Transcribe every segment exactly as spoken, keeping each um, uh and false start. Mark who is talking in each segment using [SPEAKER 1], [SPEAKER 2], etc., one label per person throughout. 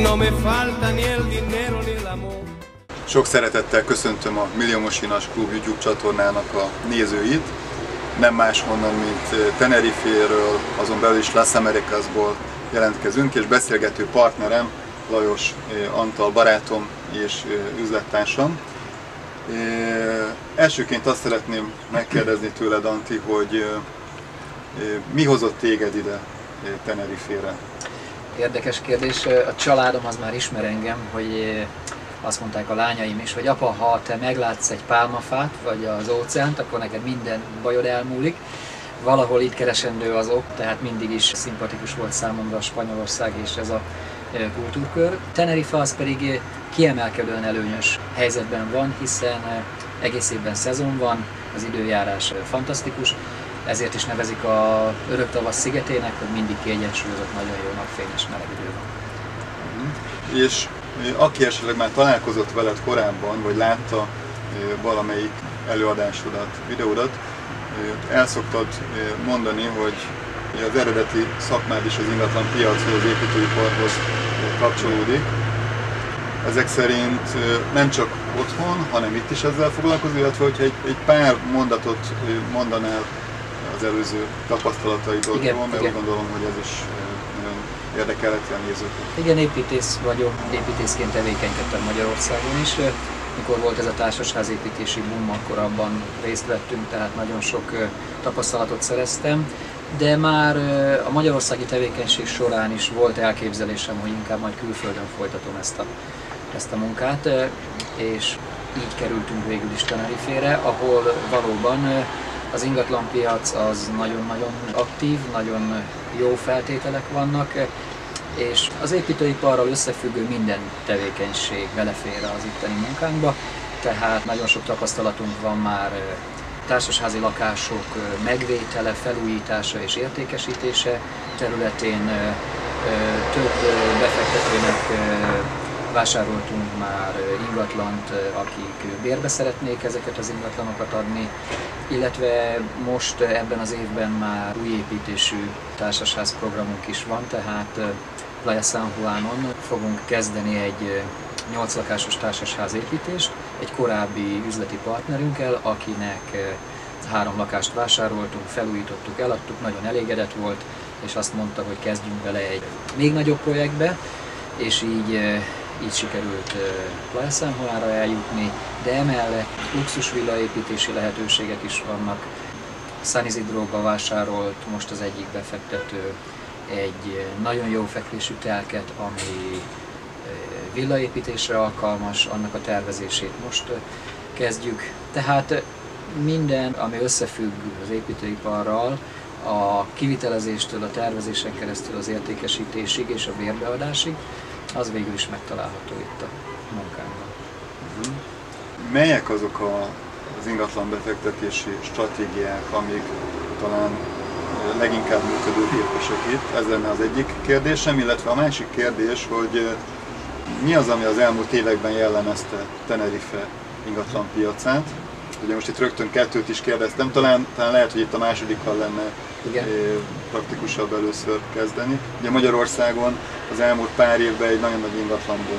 [SPEAKER 1] no me falta ni el dinero ni el amor.
[SPEAKER 2] Sok szeretettel köszöntöm a Milliómos Inas Klub YouTube csatornának a nézőit. Nem máshonnan, mint Tenerife-ről, azon belül is Las Americasból jelentkezünk, és beszélgető partnerem Lajos Antal barátom és üzlettársam. Elsőként azt szeretném megkérdezni tőled, Anti, hogy mi hozott téged ide Tenerife-re?
[SPEAKER 3] Érdekes kérdés. A családom az már ismer engem, hogy azt mondták a lányaim is, hogy apa, ha te meglátsz egy pálmafát, vagy az óceánt, akkor neked minden bajod elmúlik. Valahol itt keresendő az ok, tehát mindig is szimpatikus volt számomra Spanyolország és ez a kultúrkör. Tenerife az pedig kiemelkedően előnyös helyzetben van, hiszen egész évben szezon van, az időjárás fantasztikus, ezért is nevezik a örök tavasz szigetének, hogy mindig kiegyensúlyozott, nagyon jó napfényes meleg idő van.
[SPEAKER 2] És aki esetleg már találkozott veled korábban, vagy látta valamelyik előadásodat, videódat, el szoktad mondani, hogy az eredeti szakmád is az ingatlan piachoz, az építőiparhoz kapcsolódik. Ezek szerint nem csak otthon, hanem itt is ezzel foglalkozol, illetve hogyha egy, egy pár mondatot mondanál az előző tapasztalataidról, mert úgy gondolom, hogy ez is nagyon érdekelheti a nézőket.
[SPEAKER 3] Igen, építész vagyok, építészként tevékenykedtem Magyarországon is. Mikor volt ez a társasházépítési boom, akkor abban részt vettünk, tehát nagyon sok tapasztalatot szereztem. De már a magyarországi tevékenység során is volt elképzelésem, hogy inkább majd külföldön folytatom ezt a, ezt a munkát, és így kerültünk végül is Tenerife-re, ahol valóban az ingatlanpiac az nagyon-nagyon aktív, nagyon jó feltételek vannak, és az építőiparral összefüggő minden tevékenység belefér az itteni munkánkba, tehát nagyon sok tapasztalatunk van már társasházi lakások megvétele, felújítása és értékesítése területén. Több befektetőnek vásároltunk már ingatlant, akik bérbe szeretnék ezeket az ingatlanokat adni, illetve most ebben az évben már új építésű társasház programunk is van, tehát Playa San Juanon fogunk kezdeni egy nyolc lakásos társasház építést egy korábbi üzleti partnerünkkel, akinek három lakást vásároltunk, felújítottuk, eladtuk, nagyon elégedett volt, és azt mondta, hogy kezdjünk bele egy még nagyobb projektbe, és így, így sikerült Playa San Juanra eljutni, de emellett luxus villaépítési lehetőségek is vannak. San Isidróba vásárolt most az egyik befektető egy nagyon jó fekvésű telket, ami villaépítésre alkalmas, annak a tervezését most kezdjük. Tehát minden, ami összefügg az építőiparral, a kivitelezéstől, a tervezésen keresztül az értékesítésig és a bérbeadásig, az végül is megtalálható itt a munkánkban.
[SPEAKER 2] Uh-huh. Melyek azok a, az ingatlan befektetési stratégiák, amik talán leginkább működőképesek itt? Ez lenne az egyik kérdésem, illetve a másik kérdés, hogy mi az, ami az elmúlt években jellemezte Tenerife ingatlan piacát? Ugye most itt rögtön kettőt is kérdeztem, talán, talán lehet, hogy itt a másodikkal lenne Igen. praktikusabb először kezdeni. Ugye Magyarországon az elmúlt pár évben egy nagyon nagy ingatlanban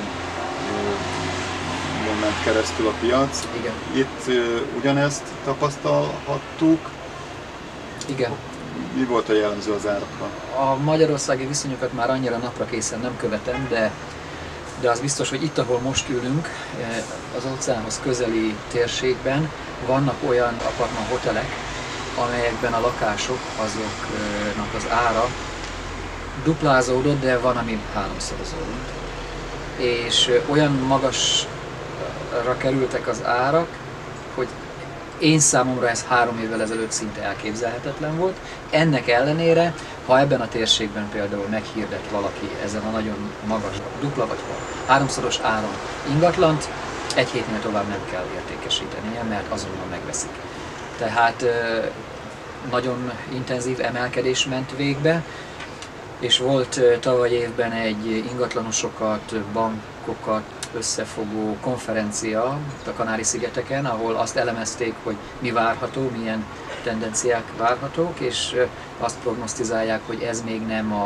[SPEAKER 2] ment keresztül a piac.
[SPEAKER 3] Igen.
[SPEAKER 2] Itt ugyanezt tapasztalhattuk.
[SPEAKER 3] Igen.
[SPEAKER 2] Mi volt a jellemző az árakra?
[SPEAKER 3] A magyarországi viszonyokat már annyira napra készen nem követem, de de az biztos, hogy itt, ahol most ülünk, az óceánhoz közeli térségben vannak olyan apartman hotelek, amelyekben a lakások, azoknak az ára duplázódott, de van, ami háromszorozódott. És olyan magasra kerültek az árak, hogy én számomra ez három évvel ezelőtt szinte elképzelhetetlen volt. Ennek ellenére, ha ebben a térségben például meghirdet valaki ezen a nagyon magas, dupla vagy háromszoros áron ingatlant, egy hétnél tovább nem kell értékesítenie, mert azonnal megveszik. Tehát nagyon intenzív emelkedés ment végbe, és volt tavaly évben egy ingatlanosokat, bankokat összefogó konferencia a Kanári-szigeteken, ahol azt elemezték, hogy mi várható, milyen tendenciák várhatók, és azt prognosztizálják, hogy ez még nem a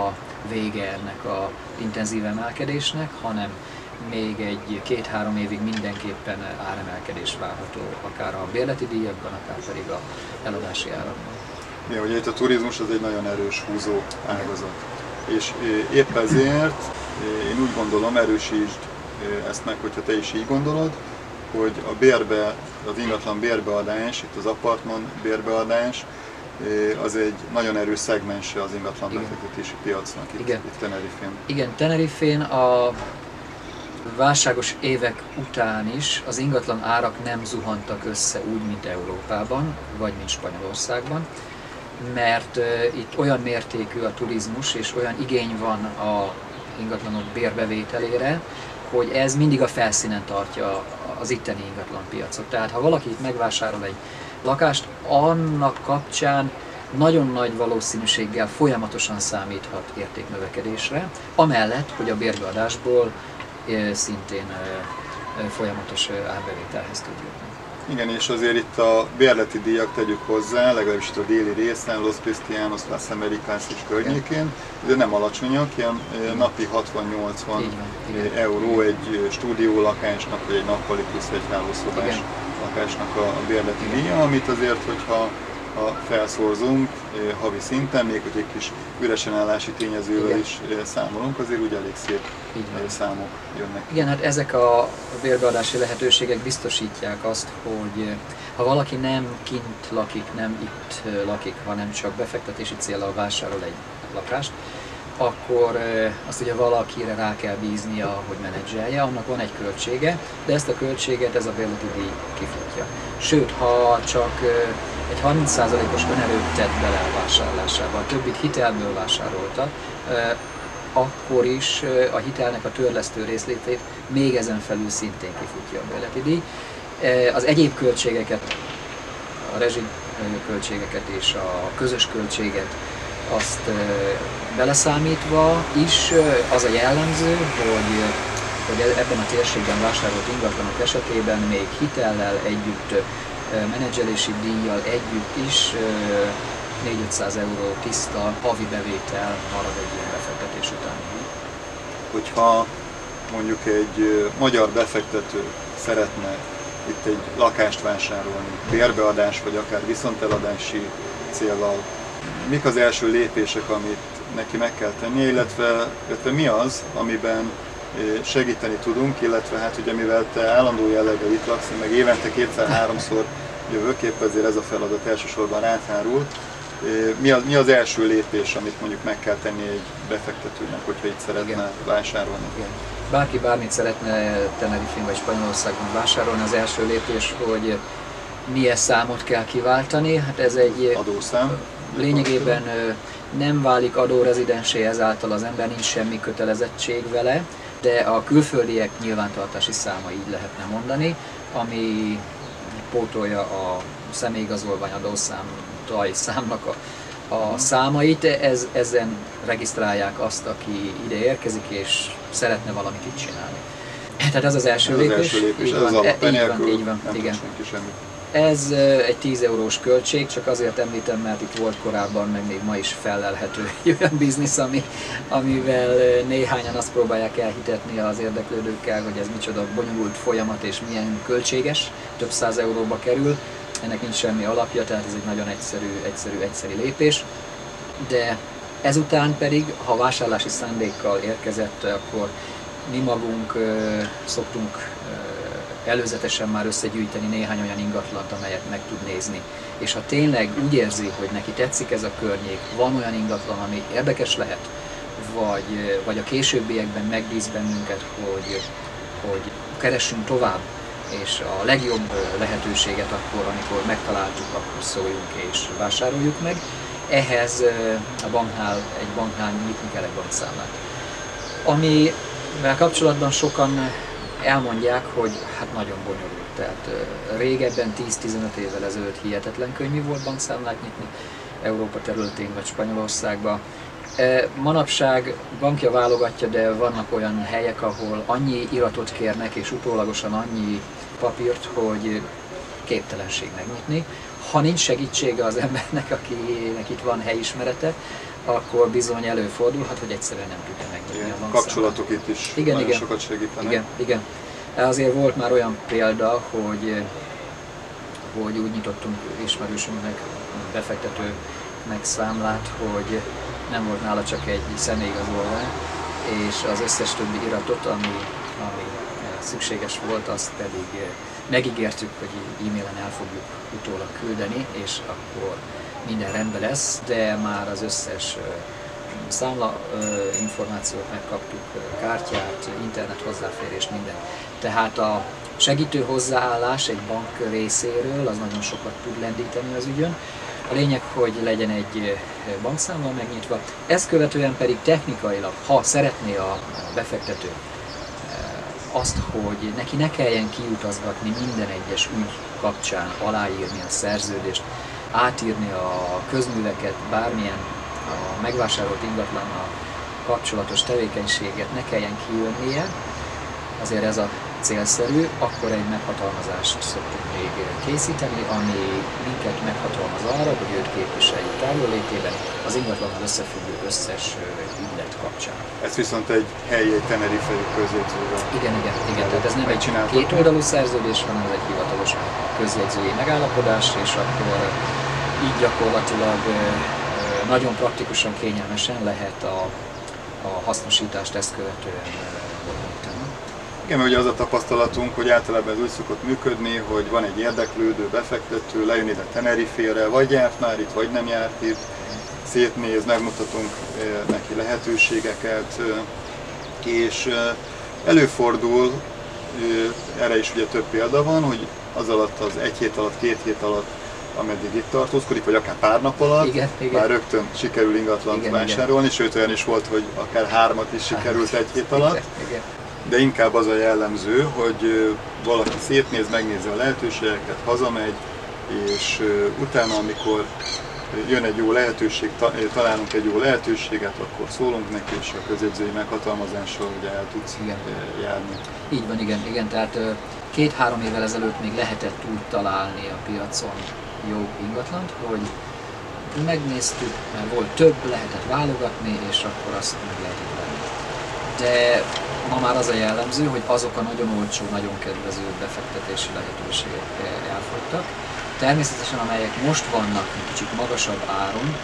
[SPEAKER 3] vége ennek az intenzív emelkedésnek, hanem még egy két-három évig mindenképpen áremelkedés várható, akár a bérleti díjakban, akár pedig a eladási árakban.
[SPEAKER 2] Ja, ugye itt a turizmus az egy nagyon erős húzó ágazat. És épp ezért én úgy gondolom, erősítsd ezt meg, hogyha te is így gondolod, hogy a bérbe, az ingatlan bérbeadás, itt az apartman bérbeadás, az egy nagyon erős szegmense az ingatlan befektetési piacnak itt, itt Tenerife-n.
[SPEAKER 3] Igen, Tenerife-n a válságos évek után is az ingatlan árak nem zuhantak össze úgy, mint Európában, vagy mint Spanyolországban, mert uh, itt olyan mértékű a turizmus, és olyan igény van a ingatlanok bérbevételére, hogy ez mindig a felszínen tartja az itteni ingatlanpiacot. Tehát ha valaki itt megvásárol egy lakást, annak kapcsán nagyon nagy valószínűséggel folyamatosan számíthat értéknövekedésre, amellett, hogy a bérbeadásból szintén folyamatos árbevételhez tud jutni.
[SPEAKER 2] Igen, és azért itt a bérleti díjak tegyük hozzá, legalábbis itt a déli részen, Los Cristianos, Las Americas és környékén, de nem alacsonyak, ilyen napi hatvan-nyolcvan euró egy stúdiólakásnak, vagy egy nappali plusz egy hálószobás lakásnak a bérleti díja, amit azért, hogyha ha felszorzunk havi szinten, még hogy egy kis üresen állási tényezővel Igen. is számolunk, azért úgy elég szép számok jönnek.
[SPEAKER 3] Igen, hát ezek a bérbeadási lehetőségek biztosítják azt, hogy ha valaki nem kint lakik, nem itt lakik, hanem csak befektetési céllal vásárol egy lakást, akkor azt ugye valakire rá kell bíznia, hogy menedzselje, annak van egy költsége, de ezt a költséget ez a bérleti díj kifutja. Sőt, ha csak egy harminc százalékos önerőt tett bele a vásárlásába, a többit hitelből vásárolta, akkor is a hitelnek a törlesztő részletét még ezen felül szintén kifutja a bérleti díj. Az egyéb költségeket, a rezsi költségeket és a közös költséget azt beleszámítva is az a jellemző, hogy, hogy ebben a térségben vásárolt ingatlanok esetében még hitellel együtt, menedzselési díjjal együtt is négy-ötszáz euró tiszta havi bevétel marad egy ilyen befektetés után.
[SPEAKER 2] Hogyha mondjuk egy magyar befektető szeretne itt egy lakást vásárolni, bérbeadás vagy akár viszonteladási céllal, mik az első lépések, amit neki meg kell tennie, illetve, illetve mi az, amiben segíteni tudunk, illetve hát ugye mivel te állandó jelleggel itt laksz, meg évente kétszer-háromszor jövök, épp ezért ez a feladat elsősorban ráhárul. Mi az, mi az első lépés, amit mondjuk meg kell tenni egy befektetőnek, hogyha itt szeretne Igen. vásárolni?
[SPEAKER 3] Igen. Bárki bármit szeretne Tenerife-n vagy Spanyolországban vásárolni, az első lépés, hogy milyen számot kell kiváltani. Hát ez egy
[SPEAKER 2] adószám.
[SPEAKER 3] Lényegében nem válik adórezidensé, ezáltal az ember nincs semmi kötelezettség vele, de a külföldiek nyilvántartási száma, így lehetne mondani, ami pótolja a személyigazolvány adószám, számnak a, a számait, ez, ezen regisztrálják azt, aki ide érkezik és szeretne valamit itt csinálni. Tehát ez az első
[SPEAKER 2] ez
[SPEAKER 3] lépés.
[SPEAKER 2] Az első lépés.
[SPEAKER 3] Így
[SPEAKER 2] ez
[SPEAKER 3] van,
[SPEAKER 2] az
[SPEAKER 3] e, így van, így van, igen. Ez egy tíz eurós költség, csak azért említem, mert itt volt korábban, meg még ma is felelhető egy olyan biznisz, ami, amivel néhányan azt próbálják elhitetni az érdeklődőkkel, hogy ez micsoda bonyolult folyamat és milyen költséges, több száz euróba kerül. Ennek nincs semmi alapja, tehát ez egy nagyon egyszerű, egyszerű, egyszerű lépés. De ezután pedig, ha vásárlási szándékkal érkezett, akkor mi magunk uh, szoktunk uh, előzetesen már összegyűjteni néhány olyan ingatlant, amelyet meg tud nézni. És ha tényleg úgy érzi, hogy neki tetszik ez a környék, van olyan ingatlan, ami érdekes lehet, vagy, vagy a későbbiekben megbíz bennünket, hogy, hogy keressünk tovább, és a legjobb lehetőséget akkor, amikor megtaláltuk, akkor szóljunk és vásároljuk meg. Ehhez a banknál, egy banknál nyitni kell egy bankszámlát. Amivel kapcsolatban sokan elmondják, hogy hát nagyon bonyolult. Tehát régebben tíz-tizenöt évvel ezelőtt hihetetlen könnyű volt bankszámlát nyitni Európa területén vagy Spanyolországban. Manapság bankja válogatja, de vannak olyan helyek, ahol annyi iratot kérnek és utólagosan annyi papírt, hogy képtelenség megnyitni. Ha nincs segítsége az embernek, akinek itt van helyismerete, akkor bizony előfordulhat, hogy egyszerűen nem tudja megnyitni
[SPEAKER 2] Igen,
[SPEAKER 3] a bankszámlát.
[SPEAKER 2] kapcsolatok itt is
[SPEAKER 3] igen,
[SPEAKER 2] nagyon
[SPEAKER 3] igen.
[SPEAKER 2] sokat segítenek.
[SPEAKER 3] Igen, igen. Azért volt már olyan példa, hogy, hogy úgy nyitottunk ismerősünknek, befektetőnek számlát, hogy nem volt nála csak egy személyigazolvány, és az összes többi iratot, ami, ami szükséges volt, azt pedig megígértük, hogy e-mailen el fogjuk utólag küldeni, és akkor minden rendben lesz, de már az összes számla információt megkaptuk, kártyát, internet hozzáférés, minden. Tehát a segítő hozzáállás egy bank részéről az nagyon sokat tud lendíteni az ügyön. A lényeg, hogy legyen egy bankszámla megnyitva, ezt követően pedig technikailag, ha szeretné a befektető azt, hogy neki ne kelljen kiutazgatni minden egyes ügy kapcsán, aláírni a szerződést, átírni a közműveket, bármilyen a megvásárolt ingatlannal kapcsolatos tevékenységet ne kelljen kijönnie, azért ez a célszerű, akkor egy meghatalmazást szoktunk még készíteni, ami minket meghatalmaz arra, hogy őt képviseljük távollétében az ingatlannal összefüggő összes ügylet kapcsán.
[SPEAKER 2] Ez viszont egy helyi, egy Tenerife-i közjegyzővel.
[SPEAKER 3] Igen, igen, igen, tehát ez nem egy kétoldalú szerződés, hanem ez egy hivatalos közjegyzői megállapodás, és akkor így gyakorlatilag nagyon praktikusan, kényelmesen lehet a, a hasznosítást ezt követően bonyolítani.
[SPEAKER 2] Igen, mert ugye az a tapasztalatunk, hogy általában ez úgy szokott működni, hogy van egy érdeklődő befektető, lejön ide Tenerife-re, vagy járt már itt, vagy nem járt itt, szétnéz, megmutatunk neki lehetőségeket, és előfordul, erre is ugye több példa van, hogy az alatt az egy hét alatt, két hét alatt, ameddig itt tartózkodik, vagy akár pár nap alatt,
[SPEAKER 3] igen, igen.
[SPEAKER 2] már rögtön sikerül ingatlant
[SPEAKER 3] igen,
[SPEAKER 2] vásárolni,
[SPEAKER 3] igen.
[SPEAKER 2] Sőt olyan is volt, hogy akár hármat is sikerült egy hét alatt.
[SPEAKER 3] Igen, igen.
[SPEAKER 2] De inkább az a jellemző, hogy valaki szétnéz, megnézi a lehetőségeket, hazamegy, és utána, amikor jön egy jó lehetőség, találunk egy jó lehetőséget, akkor szólunk neki, és a közjegyzői meghatalmazással ugye el tudsz igen. járni.
[SPEAKER 3] Így van, igen, igen. Tehát két-három évvel ezelőtt még lehetett úgy találni a piacon jó ingatlant, hogy megnéztük, mert volt több, lehetett válogatni, és akkor azt meg lehetett venni. De ma már az a jellemző, hogy azok a nagyon olcsó, nagyon kedvező befektetési lehetőségek elfogytak. Természetesen amelyek most vannak egy kicsit magasabb áron,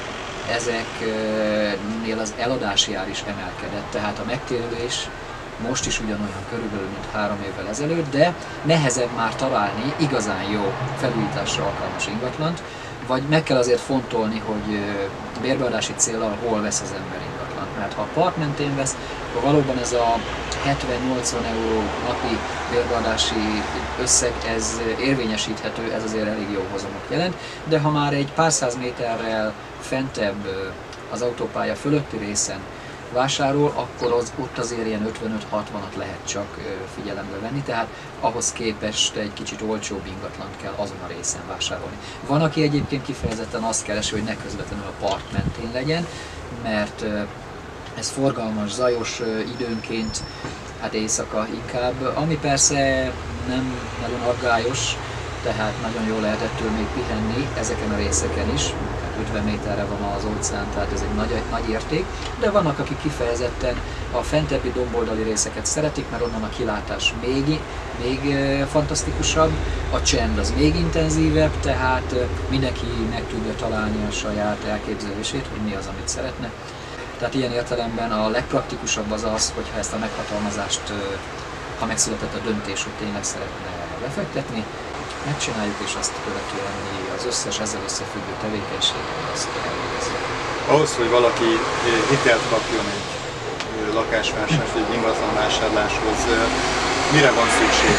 [SPEAKER 3] ezeknél az eladási ár is emelkedett, tehát a megtérülés most is ugyanolyan körülbelül, mint három évvel ezelőtt, de nehezebb már találni igazán jó felújításra alkalmas ingatlant, vagy meg kell azért fontolni, hogy bérbeadási céllal hol vesz az ember ingatlant. Mert ha a park mentén vesz, akkor valóban ez a hetven-nyolcvan euró napi bérbeadási összeg, ez érvényesíthető, ez azért elég jó hozamot jelent, de ha már egy pár száz méterrel fentebb az autópálya fölötti részen vásárol, akkor az, ott azért ilyen ötvenöt-hatvanat lehet csak figyelembe venni, tehát ahhoz képest egy kicsit olcsóbb ingatlant kell azon a részen vásárolni. Van, aki egyébként kifejezetten azt keresi, hogy ne közvetlenül a park mentén legyen, mert ez forgalmas, zajos időnként, hát éjszaka inkább, ami persze nem nagyon aggályos, tehát nagyon jól lehet ettől még pihenni ezeken a részeken is. ötven méterre van az óceán, tehát ez egy nagy, nagy érték, de vannak, akik kifejezetten a fentebbi domboldali részeket szeretik, mert onnan a kilátás még, még fantasztikusabb, a csend az még intenzívebb, tehát mindenki meg tudja találni a saját elképzelését, hogy mi az, amit szeretne. Tehát ilyen értelemben a legpraktikusabb az az, hogyha ezt a meghatalmazást, ha megszületett a döntés, hogy tényleg szeretne befektetni, megcsináljuk, és azt követően az összes ezzel összefüggő tevékenységet azt elvégezzük.
[SPEAKER 2] Ahhoz, hogy valaki hitelt kapjon egy lakásvásárlás, egy ingatlan vásárláshoz, mire van szükség?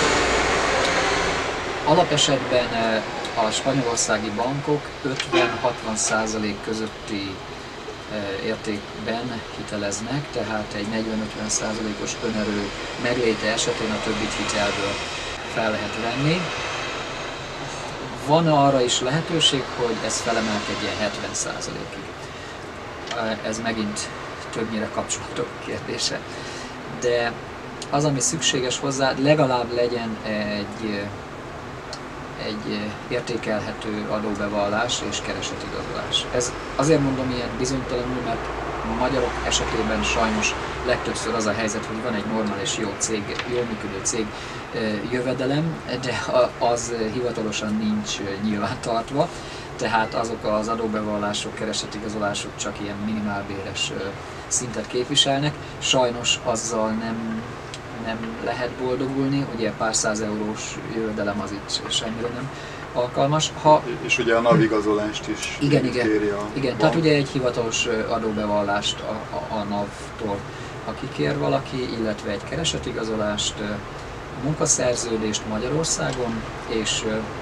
[SPEAKER 3] Alapesetben a spanyolországi bankok ötven-hatvan százalék közötti értékben hiteleznek, tehát egy negyven-ötven százalékos önerő megléte esetén a többit hitelből fel lehet venni. Van arra is lehetőség, hogy ez felemelkedjen hetven százalékig. Ez megint többnyire kapcsolatok kérdése. De az, ami szükséges hozzá, legalább legyen egy, egy értékelhető adóbevallás és keresetigazolás. Ez azért mondom ilyen bizonytalanul, mert a magyarok esetében sajnos legtöbbször az a helyzet, hogy van egy normális, jó cég, jól működő cég jövedelem, de az hivatalosan nincs nyilvántartva, tehát azok az adóbevallások, keresetigazolások csak ilyen minimálbéres szintet képviselnek. Sajnos azzal nem, nem lehet boldogulni, ugye pár száz eurós jövedelem az itt semmire nem alkalmas. Ha,
[SPEAKER 2] és ugye a navigazolást is
[SPEAKER 3] igen, igen,
[SPEAKER 2] kéri a
[SPEAKER 3] igen, tehát ugye egy hivatalos adóbevallást a, a, a NAV-tól, ha kikér valaki, illetve egy keresetigazolást, munkaszerződést Magyarországon, és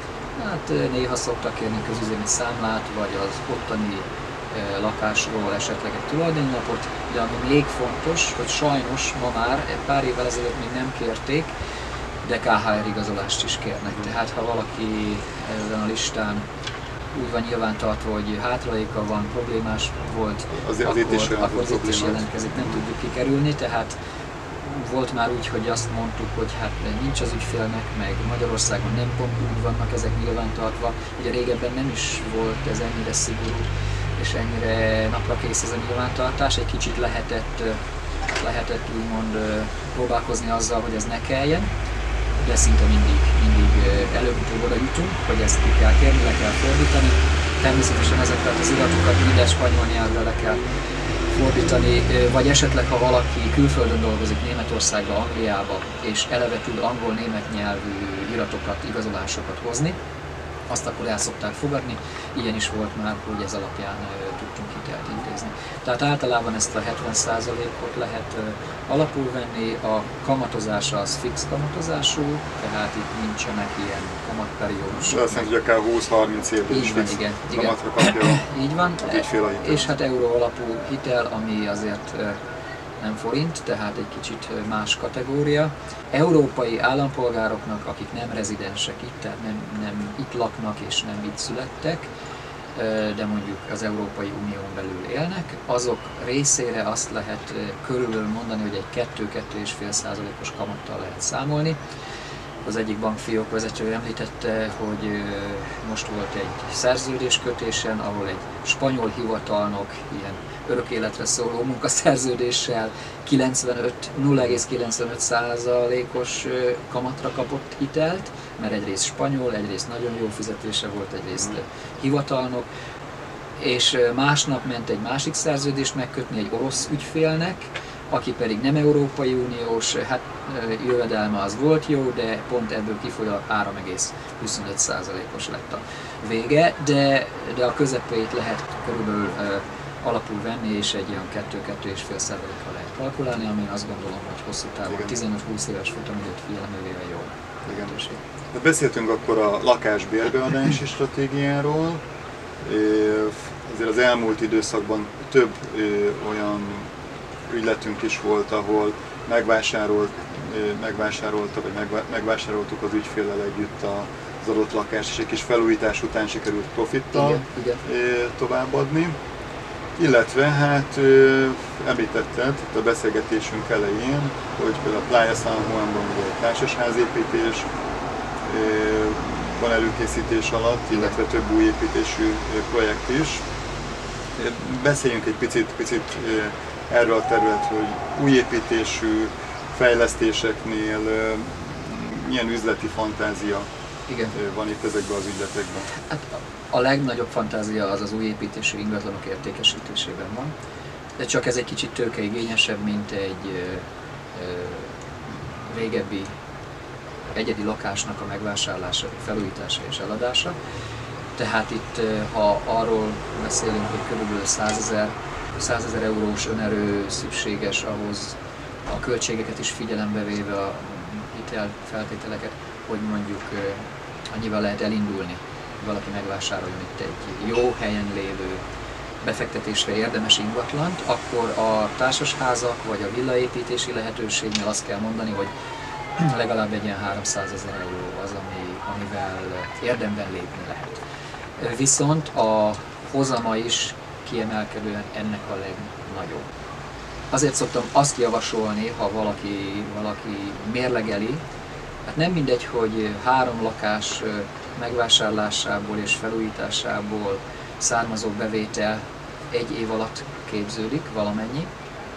[SPEAKER 3] hát néha szoktak kérni közüzemi számlát, vagy az ottani lakásról esetleg egy tulajdonlapot, de ami még fontos, hogy sajnos ma már, pár évvel ezelőtt még nem kérték, de ká há er igazolást is kérnek. Tehát ha valaki ezen a listán úgy van nyilvántartva, hogy hátraléka van, problémás volt,
[SPEAKER 2] az, az
[SPEAKER 3] akkor,
[SPEAKER 2] itt is
[SPEAKER 3] akkor itt is jelentkezik, nem tudjuk kikerülni, tehát volt már úgy, hogy azt mondtuk, hogy hát nincs az ügyfélnek, meg Magyarországon nem pont úgy vannak ezek nyilvántartva. Ugye régebben nem is volt ez ennyire szigorú, és ennyire naprakész ez a nyilvántartás. Egy kicsit lehetett, lehetett úgymond próbálkozni azzal, hogy ez ne kelljen, de szinte mindig, mindig előbb-utóbb oda jutunk, hogy ezt ki kell kérni, le kell fordítani. Természetesen ezeket az iratokat minden spanyol nyelvre le kell fordítani, vagy esetleg ha valaki külföldön dolgozik, Németországba, Angliába, és eleve tud angol-német nyelvű iratokat, igazolásokat hozni, azt akkor el szokták fogadni. Ilyen is volt már, hogy ez alapján tudtunk hitelt intézni. Tehát általában ezt a hetven százalékot lehet alapul venni, a kamatozása az fix kamatozású, tehát itt nincsenek ilyen kamatperiódusok.
[SPEAKER 2] Azt mondja, hogy akár húsz-harminc évben is fix
[SPEAKER 3] igen,
[SPEAKER 2] kamatra kapja
[SPEAKER 3] így van,
[SPEAKER 2] az ügyfél a hitelt.
[SPEAKER 3] És hát euró alapú hitel, ami azért nem forint, tehát egy kicsit más kategória. Európai állampolgároknak, akik nem rezidensek itt, tehát nem, nem itt laknak és nem itt születtek, de mondjuk az Európai Unión belül élnek, azok részére azt lehet körülbelül mondani, hogy egy kettő-kettő egész öt százalékos kamattal lehet számolni. Az egyik bankfiók vezető említette, hogy most volt egy szerződéskötésen, ahol egy spanyol hivatalnok ilyen örök életre szóló munkaszerződéssel nulla egész kilencvenöt százalékos kamatra kapott hitelt, mert egyrészt spanyol, egyrészt nagyon jó fizetése volt, egyrészt hivatalnok, és másnap ment egy másik szerződést megkötni egy orosz ügyfélnek, aki pedig nem Európai Uniós, hát jövedelme az volt jó, de pont ebből kifolyólag három egész huszonöt százalékos lett a vége, de, de a közepét lehet körülbelül uh, alapul venni, és egy olyan kettő-kettő egész öt százalékkal lehet kalkulálni, ami azt gondolom, hogy hosszú távon tizenöt-húsz éves futamidőt figyelembe véve jó lehetőség.
[SPEAKER 2] De beszéltünk akkor a lakásbérbeadási stratégiáról. Azért az elmúlt időszakban több olyan ügyletünk is volt, ahol megvásárolt, megvásárolta, vagy megvásároltuk az ügyféllel együtt az adott lakást, és egy kis felújítás után sikerült profittal igen, igen. továbbadni. Illetve hát említetted itt a beszélgetésünk elején, hogy például a Playa San Juanban egy társasházépítés van előkészítés alatt, illetve több új építésű projekt is. Beszéljünk egy picit, picit erről a területről, hogy új építésű fejlesztéseknél milyen üzleti fantázia igen. van itt ezekben az ügyletekben?
[SPEAKER 3] Hát a legnagyobb fantázia az az új építésű ingatlanok értékesítésében van, de csak ez egy kicsit tőkeigényesebb, mint egy ö, ö, régebbi egyedi lakásnak a megvásárlása, felújítása és eladása. Tehát itt, ha arról beszélünk, hogy körülbelül százezer eurós önerő szükséges ahhoz, a költségeket is figyelembe véve, a hitelfeltételeket, hogy mondjuk annyival lehet elindulni, hogy valaki megvásároljon itt egy jó helyen lévő, befektetésre érdemes ingatlant, akkor a társasházak vagy a villaépítési lehetőségnél azt kell mondani, hogy legalább egy ilyen háromszázezer euró az, ami, amivel érdemben lépni lehet. Viszont a hozama is kiemelkedően ennek a legnagyobb. Azért szoktam azt javasolni, ha valaki, valaki mérlegeli, hát nem mindegy, hogy három lakás megvásárlásából és felújításából származó bevétel egy év alatt képződik valamennyi,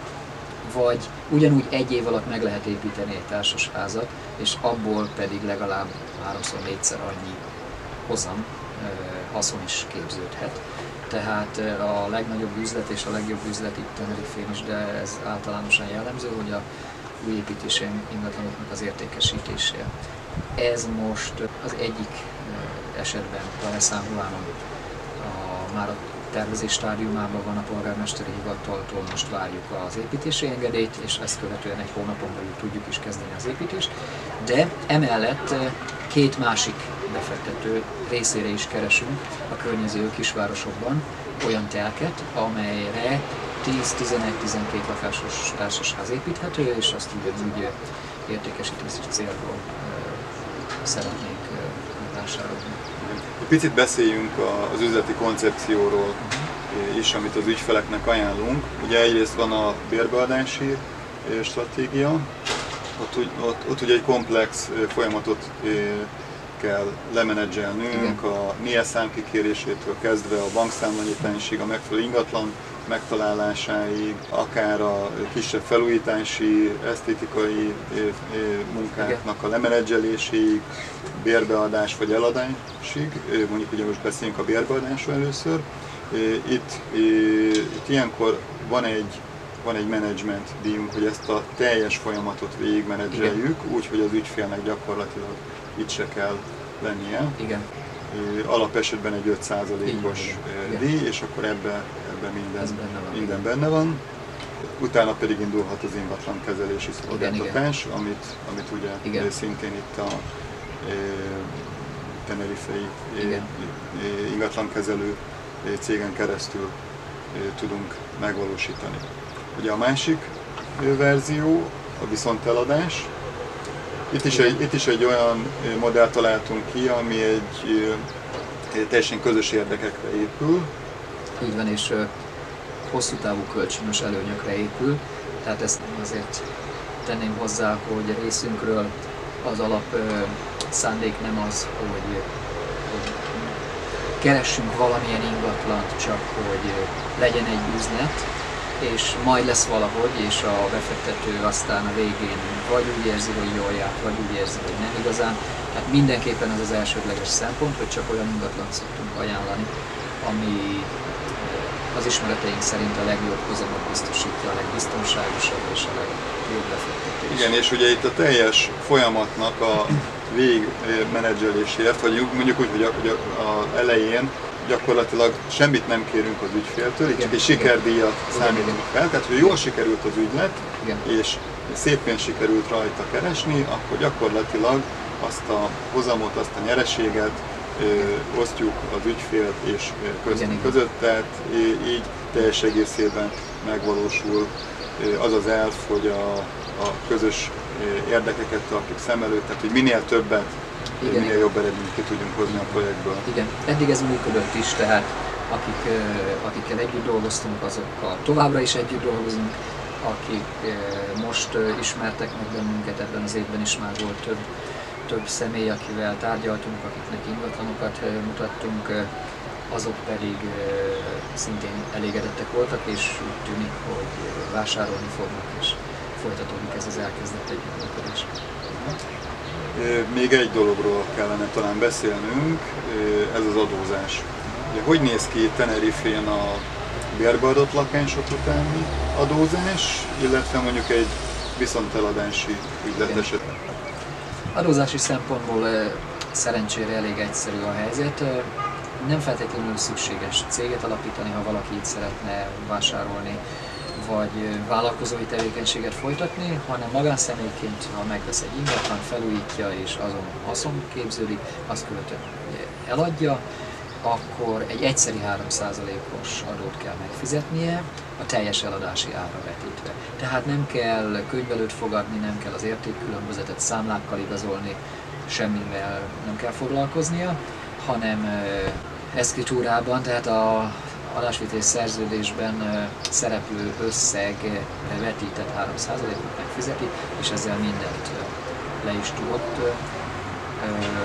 [SPEAKER 3] vagy ugyanúgy egy év alatt meg lehet építeni egy társasházat, és abból pedig legalább háromszor, négyszer annyi hozam, haszon is képződhet. Tehát a legnagyobb üzlet és a legjobb üzlet itt Tenerife-n is, de ez általánosan jellemző, hogy a új építési ingatlanoknak az értékesítése. Ez most az egyik esetben, a San Juanon, a, már a tervezés stádiumában van, a polgármesteri hivataltól most várjuk az építési engedélyt, és ezt követően egy hónapon belül tudjuk is kezdeni az építést. De emellett két másik befektető részére is keresünk a környező kisvárosokban olyan telket, amelyre tíz, tizenegy, tizenkét lakásos társasház építhető, és azt ugyanúgy értékesítési célból szeretnénk vásárolni.
[SPEAKER 2] Picit beszéljünk az üzleti koncepcióról is, amit az ügyfeleknek ajánlunk. Ugye egyrészt van a bérbeadási stratégia, ott, ott, ott ugye egy komplex folyamatot kell lemenedzselnünk, a N I E számkikérésétől kezdve a bankszámlanyításig, a megfelelő ingatlan megtalálásáig, akár a kisebb felújítási, esztétikai munkáknak a lemenedzseléséig, bérbeadás vagy eladásig, mondjuk ugye most beszéljünk a bérbeadásról először. Itt, itt ilyenkor van egy, van egy menedzsment díjunk, hogy ezt a teljes folyamatot végigmenedzseljük, úgyhogy az ügyfélnek gyakorlatilag itt se kell lennie.
[SPEAKER 3] Igen.
[SPEAKER 2] Alapesetben egy öt százalékos díj, és akkor ebben ebbe minden,
[SPEAKER 3] benne van,
[SPEAKER 2] minden benne van. Utána pedig indulhat az ingatlankezelési szolgáltatás, igen, amit, amit ugye igen, szintén itt a e, tenerifei e, ingatlankezelő cégen keresztül e, tudunk megvalósítani. Ugye a másik verzió a viszonteladás. Itt is, egy, itt is egy olyan modellt találtunk ki, ami egy, egy teljesen közös érdekekre épül.
[SPEAKER 3] Így van, és hosszú távú kölcsönös előnyökre épül. Tehát ezt azért tenném hozzá, hogy a részünkről az alap szándék nem az, hogy, hogy keressünk valamilyen ingatlant, csak hogy legyen egy üzlet, és majd lesz valahogy, és a befektető aztán a végén vagy úgy érzi, hogy jól járt, vagy úgy érzi, hogy nem igazán. Tehát mindenképpen az az elsődleges szempont, hogy csak olyan ingatlant szoktunk ajánlani, ami az ismereteink szerint a legjobb hozamot biztosítja, a legbiztonságosabb és a legjobb befektetés.
[SPEAKER 2] Igen, és ugye itt a teljes folyamatnak a végigmenedzselésért, vagy mondjuk úgy, hogy az elején gyakorlatilag semmit nem kérünk az ügyféltől, igen, csak egy sikerdíjat számítunk fel, tehát hogy jól sikerült az ügylet, igen, és szépen sikerült rajta keresni, akkor gyakorlatilag azt a hozamot, azt a nyereséget ö, osztjuk az ügyfél és köztünk között, tehát így teljes egészében megvalósul az az elv, hogy a, a közös érdekeket tartjuk szem előtt, tehát hogy minél többet, igen, minél igen, jobb eredményt ki tudjunk hozni a projektből.
[SPEAKER 3] Igen, eddig ez működött is, tehát akik, akikkel együtt dolgoztunk, azokkal továbbra is együtt dolgozunk, akik most ismertek meg bennünket, ebben az évben is már volt több, több személy, akivel tárgyaltunk, akiknek ingatlanokat mutattunk, azok pedig szintén elégedettek voltak, és úgy tűnik, hogy vásárolni fognak, és folytatódik ez az elkezdett együttműködés.
[SPEAKER 2] Még egy dologról kellene talán beszélnünk, ez az adózás. Ugye, hogy néz ki Tenerifén a bérbeadott lakások utáni adózás, illetve mondjuk egy viszonteladási üzlet esetben?
[SPEAKER 3] Adózási szempontból szerencsére elég egyszerű a helyzet. Nem feltétlenül szükséges céget alapítani, ha valaki itt szeretne vásárolni, vagy vállalkozói tevékenységet folytatni, hanem magánszemélyként, ha megvesz egy ingatlan, felújítja és azon haszon képződik, azt követően eladja, akkor egy egyszeri három százalékos adót kell megfizetnie, a teljes eladási árra vetítve. Tehát nem kell könyvelőt fogadni, nem kell az értékkülönbözetet számlákkal igazolni, semmivel nem kell foglalkoznia, hanem eszkritúrában, tehát a adásvételi szerződésben szereplő összegre vetített három százalékot megfizeti, és ezzel mindent le is tudott.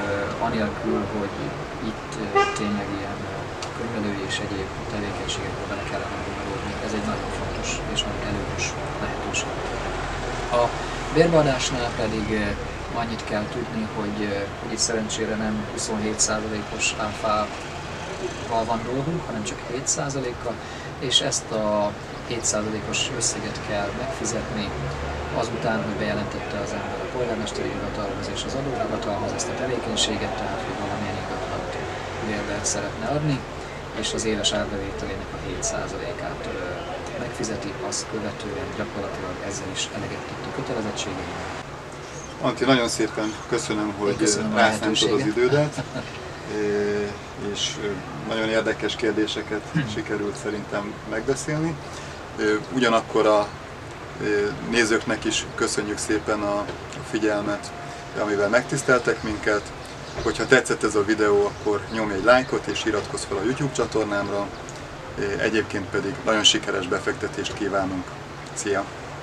[SPEAKER 3] anélkül, hogy itt tényleg ilyen könyvelői és egyéb tevékenységekbe bele kellene bonyolódni. Ez egy nagyon fontos és nagyon előnyös lehetőség. A bérbeadásnál pedig annyit kell tudni, hogy, hogy itt szerencsére nem huszonhét százalékos áfával van dolgunk, hanem csak hét százalékkal, és ezt a hét százalékos összeget kell megfizetni azután, hogy bejelentette az ember a polgármesteri hivatalhoz és az adóhivatalhoz ezt a tevékenységet, tehát hogy valamilyen ingatlant bérbe szeretne adni, és az éves árbevételének a hét százalékát megfizeti, azt követően gyakorlatilag ezzel is eleget tett a kötelezettségeinek.
[SPEAKER 2] Antti, nagyon szépen köszönöm, hogy rászántad az idődet, és nagyon érdekes kérdéseket sikerült szerintem megbeszélni. Ugyanakkor a nézőknek is köszönjük szépen a figyelmet, amivel megtiszteltek minket. Hogyha tetszett ez a videó, akkor nyomj egy lájkot és iratkozz fel a YouTube csatornámra. Egyébként pedig nagyon sikeres befektetést kívánunk. Szia!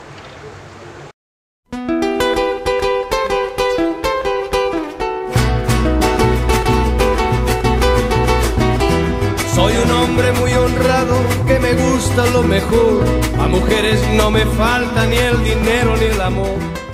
[SPEAKER 1] Soy un hombre muy honrado que me gusta lo mejor. A mujeres no me falta ni el dinero ni el amor.